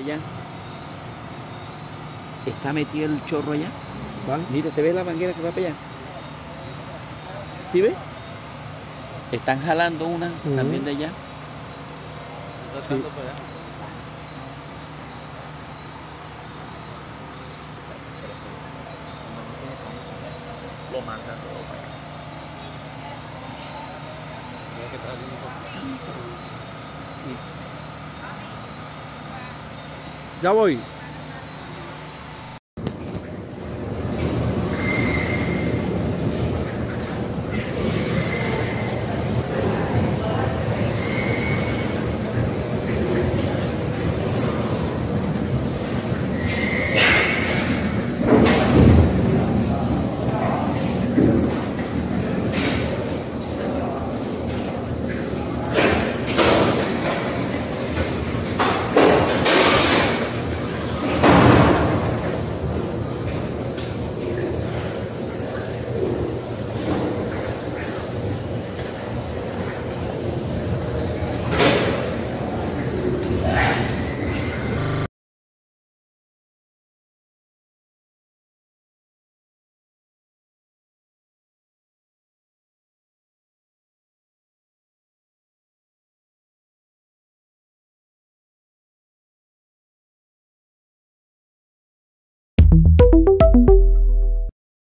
allá. Está metido el chorro allá. ¿Vale? Mira, ¿te ves la manguera que va para allá? ¿Sí ves? Están jalando una también de allá. Está Sí. sacando para allá. Lo mandan todo para allá. Mira que está haciendo. Ya voy.